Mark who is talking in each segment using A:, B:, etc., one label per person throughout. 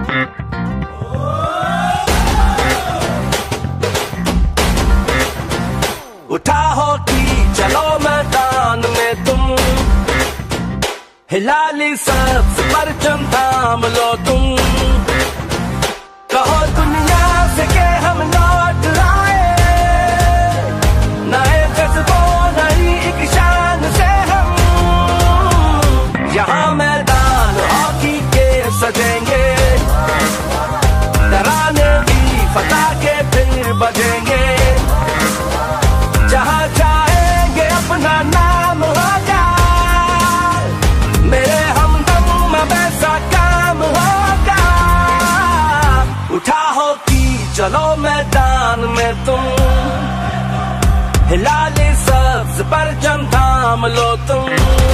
A: उठा होती चलो मैदान में तुम, हिलाली सबसे परचम थाम लो तुम। कहो दुनिया से के हम लौट आए, नए जज्बों नई एक शान से हम। यहाँ मैदान हॉकी के सजेंगे, तराने भी फटाके फिर बजेंगे। जहाँ चाहेंगे अपना नाम होगा, मेरे हमदम वैसा काम होगा। उठा होती चलो मैदान में तुम, हिला ले सबसे परचम थाम लो तुम।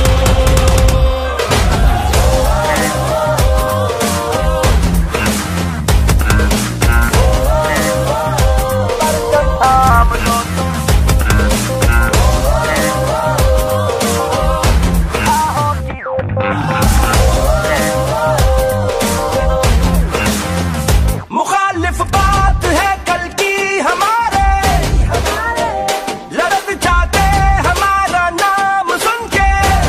A: मुखालिफ बात है कल की हमारे, लड़त जाते हमारा नाम सुन के।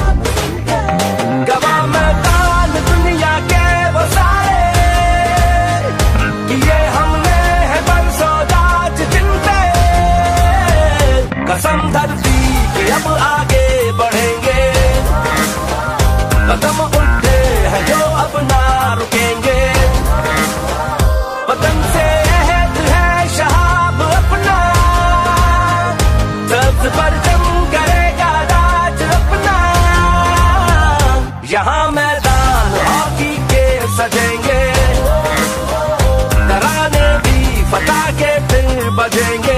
A: गवा मैदान दुनिया के वो सारे, ये हमने है बरसों राज जिन पे। कसम धरती कि अब आगे बढ़ेंगे, कदम उठे हैं जो अब ना रुकेंगे। वतन से अहद है शहाब अपना, सबसे परचम करेगा राज अपना। यहाँ मैदान हॉकी के सजेंगे, तराने भी फटाके फिर बजेंगे।